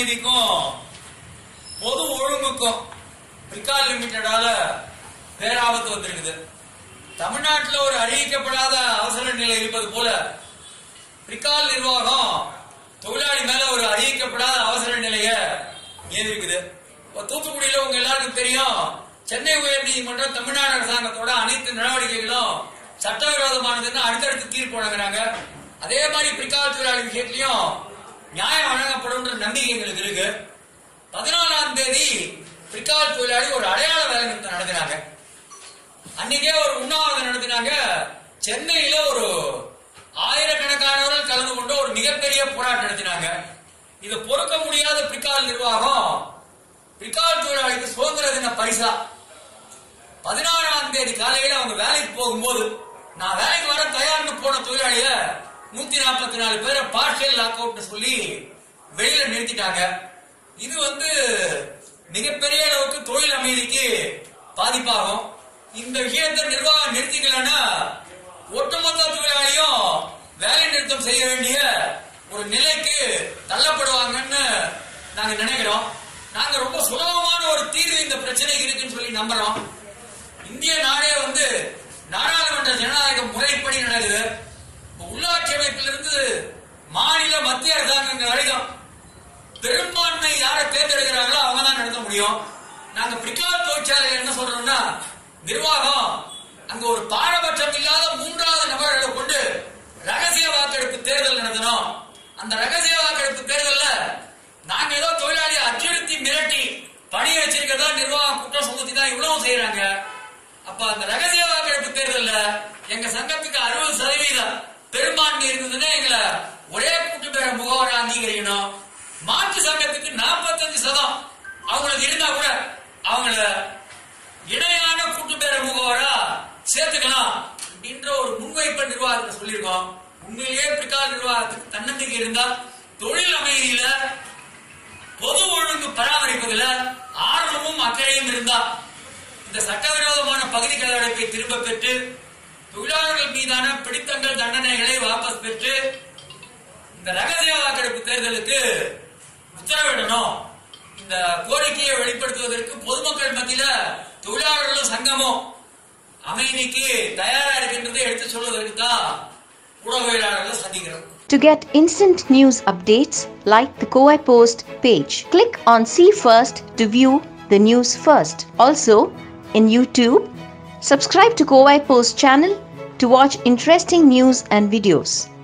அமைதிக்கும் பொது ஒழுங்குக்கும் பிரிகால் லிமிடெடால பேராபத்து வந்திருக்குது. தமிழ்நாட்டில் ஒரு அறிவிக்கப்படாத அவசர நிலை இருப்பது போல பிரிகால் நிர்வாகம் தொழிலாளி மேல ஒரு அறிவிக்கப்படாத அவசர நிலையை ஏறிருக்குது. தூத்துக்குடியில உங்க எல்லாருக்கும் தெரியும், சென்னை உயர்நீதிமன்றம் தமிழ்நாடு அரசாங்கத்தோட அனைத்து நடவடிக்கைகளும் சட்டவிரோதமானதுன்னு அடுத்தடுத்து தீர்ப்பு வழங்குறாங்க. அதே மாதிரி பிரிகால் தொழிலாளி விஷயத்திலையும் நியாயம் வழங்கப்படும் நம்பிக்கை எங்களுக்கு இருக்கு. 14ஆம் தேதி பிரிகால் தொழிலாளி ஒரு அடையாள வேலை நிறுத்தம் நடத்தினாங்க. அன்னைக்கே ஒரு உண்ணாவிரதம் நடத்தினாங்க. சென்னையில ஒரு ஆயிரக்கணக்கானவர்கள் கலந்து கொண்டு ஒரு மிகப்பெரிய போராட்டம் நடத்தினாங்க. இதை பொறுக்க முடியாத பிரிகால் நிர்வாகம் பிரிகால் தொழிலாளிக்கு சுதந்திர தின பரிசா 16ஆம் தேதி காலையில அவங்க வேலைக்கு போகும்போது, நான் வேலைக்கு வர தயார்னு போன தொழிலாளிய 144 பேரை பார்ஷியல் லாக் அவுட் சொல்லி வெளியில நிறுத்திட்டாங்க. இது மிகப்பெரிய அளவுக்கு தொழில் அமைதிக்கு பாதிப்பாகும். இந்த விஷயத்தை நிர்வாகம் நிறுத்திக்கலன்னா ஒட்டுமொத்த தொழிலாளியும் வேலை நிறுத்தம் செய்ய வேண்டிய ஒரு நிலைக்கு தள்ளப்படுவாங்கன்னு நாங்க நினைக்கிறோம். நாங்க ரொம்ப சுலபமான ஒரு தீர்வு இந்த பிரச்சனைக்கு இருக்குன்னு சொல்லி நம்புறோம். இந்திய நாடே நாடாளுமன்ற ஜனநாயக முறைப்படி நடக்குது. உள்ளாட்சி அமைப்பிலிருந்து மாநில மத்திய அரசாங்கங்கள் வரைக்கும் பெரும்பான்மை யாரை தேர்ந்தெடுக்கிறாங்களோ அவங்க தான் நடத்த முடியும். நாங்க பிரிகால் தொழிற்சாலை என்ன சொல்றோம்னா, நிர்வாகம் அங்க ஒரு பாரபட்சம் இல்லாத 3வது நபர்களை கொண்டு ரகசிய வாக்கெடுப்பு தேர்தல் நடத்தணும். அந்த ரகசிய வாக்கெடுப்பு தேர்தல்ல நாங்க ஏதோ தொழிலாளியை அச்சுறுத்தி மிரட்டி பணிய வச்சிருக்கிறதா நிர்வாகம் குற்றம் சுமத்தி தான் இவ்வளவு செய்யறாங்க. அப்ப அந்த ரகசிய வாக்கெடுப்பு தேர்தல்ல எங்க சங்கத்துக்கு 60% பெரும்பான்மை இருந்ததுன்னா எங்களை ஒரே கூட்டு பேர முகவரை அங்கீகரிக்கணும். மாற்று சங்கத்துக்கு 45% அவங்களுக்கு இருந்தா கூட அவங்கள இணையான கூட்டு பேர முகவரா சேர்த்துக்கலாம் அப்படின்ற ஒரு முன்வைப்பை நிர்வாகத்தை சொல்லியிருக்கோம். உண்மையிலேயே பிரிகால் நிர்வாகத்துக்கு தன்னம்பிக்கை இருந்தா தொழில் அமைதியில பொது ஒழுங்கு பராமரிப்பதில் ஆர்வமும் அக்கறையும் இருந்தா இந்த சட்டவிரோதமான பகுதி கலவரத்தை திரும்ப பெற்று தொழிலாளர்கள் மீதான பிடித்தங்கள் தண்டனைகளை வாபஸ் பெற்று இந்த ரகசிய வாக்கெடுப்பு தேர்தலுக்கு உத்தரவிடணும். இந்த கோரிக்கையை வெளிப்படுத்துவதற்கு பொதுமக்கள் மத்தியில தொழிலாளர்களும் சங்கமும் அமைதிக்கு தயாரா இருக்கின்றதை எடுத்து சொல்வதற்கு தான் ஊடகவியலாளர்களை சந்திக்கிறோம். To get instant news updates, like the Kowai Post page. Click on See First to view the news first. Also, in YouTube, subscribe to Kowai Post channel to watch interesting news and videos.